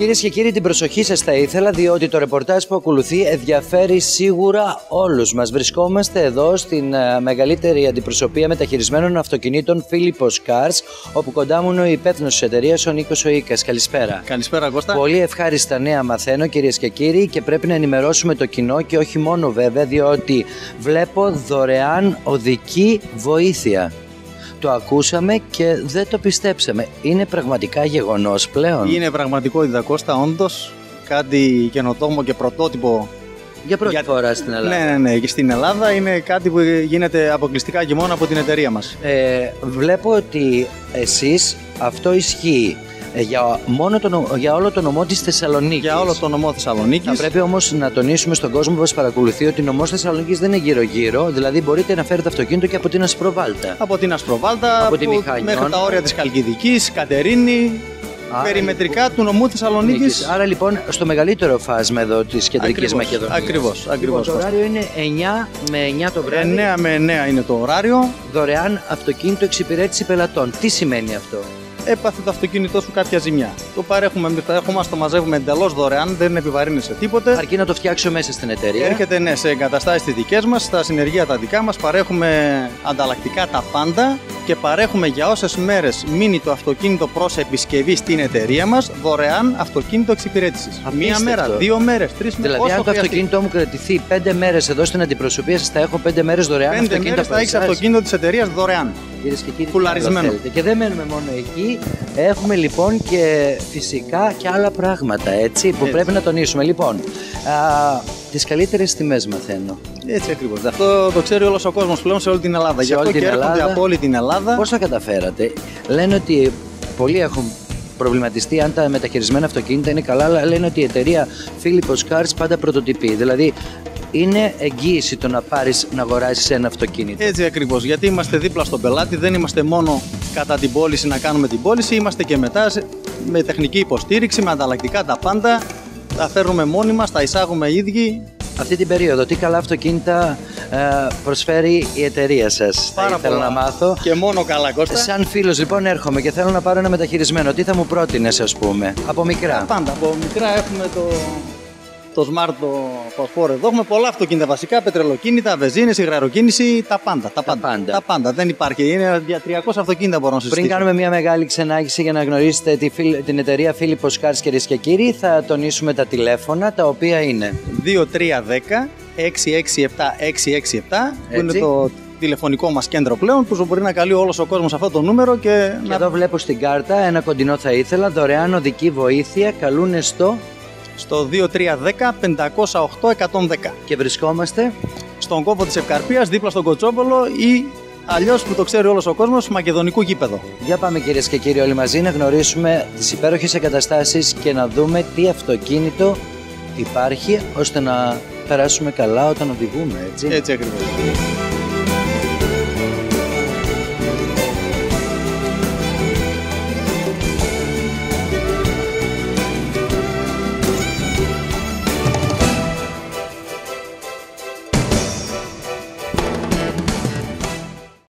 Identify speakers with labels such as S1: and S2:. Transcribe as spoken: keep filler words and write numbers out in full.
S1: Κυρίες και κύριοι, την προσοχή σας θα ήθελα, διότι το ρεπορτάζ που ακολουθεί ενδιαφέρει σίγουρα όλους μας. Βρισκόμαστε εδώ στην uh, μεγαλύτερη αντιπροσωπεία μεταχειρισμένων αυτοκινήτων Philippos Cars, όπου κοντά μου είναι ο υπεύθυνος της εταιρείας, ο Νίκος ο Ίκας. Καλησπέρα.
S2: Καλησπέρα, Κώστα.
S1: Πολύ ευχάριστα νέα μαθαίνω, κυρίες και κύριοι, και πρέπει να ενημερώσουμε το κοινό και όχι μόνο βέβαια, διότι βλέπω δωρεάν οδική βοήθεια. Το ακούσαμε και δεν το πιστέψαμε. Είναι πραγματικά γεγονός πλέον.
S2: Είναι πραγματικότητα, Κώστα, όντως. Κάτι καινοτόμο και πρωτότυπο.
S1: Για πρώτη
S2: για...
S1: φορά στην Ελλάδα.
S2: Ναι, ναι, ναι. Και στην Ελλάδα είναι κάτι που γίνεται αποκλειστικά και μόνο από την εταιρεία μας.
S1: Ε, βλέπω ότι εσείς αυτό ισχύει για, μόνο το, για όλο το νομό της Θεσσαλονίκης.
S2: Για όλο το νομό Θεσσαλονίκης.
S1: Θα πρέπει όμως να τονίσουμε στον κόσμο που μας παρακολουθεί ότι ο νομός Θεσσαλονίκης δεν είναι γύρω-γύρω. Δηλαδή μπορείτε να φέρετε αυτοκίνητο και από την Ασπροβάλτα.
S2: Από την Ασπροβάλτα,
S1: από τη Μηχανιών,
S2: μέχρι τα όρια της Χαλκιδικής, Κατερίνη. Άρα, περιμετρικά του νομού Θεσσαλονίκης.
S1: Άρα λοιπόν στο μεγαλύτερο φάσμα εδώ της κεντρικής Μακεδονίας.
S2: Ακριβώς, ακριβώς.
S1: Λοιπόν, το ωράριο είναι εννιά με εννιά το βράδυ.
S2: εννιά με εννιά είναι το ωράριο.
S1: Δωρεάν αυτοκίνητο εξυπηρέτηση πελατών. Τι σημαίνει αυτό?
S2: Έπαθε το αυτοκίνητό σου κάποια ζημιά. Το παρέχουμε, το έχουμε, το μαζεύουμε εντελώς δωρεάν, δεν επιβαρύνεσαι τίποτε.
S1: Αρκεί να το φτιάξω μέσα στην εταιρεία.
S2: Έρχεται ναι, σε εγκαταστάσεις τις δικές μας, στα συνεργεία τα δικά μας, παρέχουμε ανταλλακτικά τα πάντα και παρέχουμε για όσες μέρες μείνει το αυτοκίνητο προς επισκευή στην εταιρεία μας δωρεάν αυτοκίνητο εξυπηρέτησης. Μία μέρα, δύο μέρες, τρεις μέρες.
S1: Δηλαδή, αν το αυτοκίνητό μου κρατηθεί πέντε μέρες εδώ στην αντιπροσωπεία σας, θα έχω πέντε μέρες δωρεάν
S2: πέντε μέρες θα έχεις αυτοκίνητο της εταιρείας δωρεάν.
S1: Κυρίες και κύριοι,
S2: πουλαρισμένο.
S1: Και δεν μένουμε μόνο εκεί. Έχουμε λοιπόν και φυσικά και άλλα πράγματα, έτσι, που έτσι πρέπει να τονίσουμε. Λοιπόν, α, τις καλύτερες τιμές μαθαίνω.
S2: Έτσι ακριβώς. Αυτό το ξέρει όλος ο κόσμος πλέον σε όλη την Ελλάδα.
S1: Σε
S2: Γι' αυτό
S1: όλη
S2: και έρχονται
S1: Ελλάδα.
S2: από όλη την Ελλάδα.
S1: Πώς τα καταφέρατε? Λένε ότι πολλοί έχουν προβληματιστεί αν τα μεταχειρισμένα αυτοκίνητα είναι καλά, αλλά λένε ότι η εταιρεία Philippos Cars πάντα πρωτοτυπεί. Δηλαδή, είναι εγγύηση το να πάρεις να αγοράσεις ένα αυτοκίνητο.
S2: Έτσι ακριβώς, γιατί είμαστε δίπλα στον πελάτη, δεν είμαστε μόνο κατά την πώληση να κάνουμε την πώληση, είμαστε και μετά με τεχνική υποστήριξη, με ανταλλακτικά τα πάντα, τα φέρνουμε μόνοι μας, τα εισάγουμε οι ίδιοι.
S1: Αυτή την περίοδο, τι καλά αυτοκίνητα ε, προσφέρει η εταιρεία σας?
S2: Πάρα
S1: θέλω να μάθω.
S2: Και μόνο καλά, Κώστα.
S1: Σαν φίλος λοιπόν έρχομαι και θέλω να πάρω ένα μεταχειρισμένο. Τι θα μου πρότεινες, ας πούμε, από μικρά?
S2: Τα πάντα, από μικρά έχουμε το... το Smart Passport εδώ. Έχουμε πολλά αυτοκίνητα βασικά, πετρελοκίνητα, βενζίνες, υγραροκίνηση, τα πάντα. Τα πάντα.
S1: Τα πάντα.
S2: Τα πάντα. Δεν υπάρχει. Είναι για τριακόσια αυτοκίνητα μπορώ να συζητήσω.
S1: Πριν κάνουμε μια μεγάλη ξενάγηση για να γνωρίσετε τη, την εταιρεία Philippos Cars, κυρίες και κύριοι, θα τονίσουμε τα τηλέφωνα, τα οποία είναι
S2: δύο τρία ένα μηδέν έξι έξι επτά έξι έξι επτά, που είναι το τηλεφωνικό μας κέντρο πλέον, που μπορεί να καλεί όλος ο κόσμος αυτό το νούμερο. Και,
S1: και
S2: να...
S1: εδώ βλέπω στην κάρτα ένα κοντινό θα ήθελα, δωρεάν οδική βοήθεια, καλούνε στο...
S2: στο δύο τρία ένα μηδέν πεντακόσια οκτώ εκατόν δέκα.
S1: Και βρισκόμαστε
S2: στον κόβο της Ευκαρπίας, δίπλα στον Κοτσόπολο, ή αλλιώς που το ξέρει όλος ο κόσμος, μακεδονικού γήπεδο.
S1: Για πάμε, κυρίες και κύριοι, όλοι μαζί να γνωρίσουμε τις υπέροχες εγκαταστάσεις και να δούμε τι αυτοκίνητο υπάρχει, ώστε να περάσουμε καλά όταν οδηγούμε, έτσι.
S2: Έτσι ακριβώς.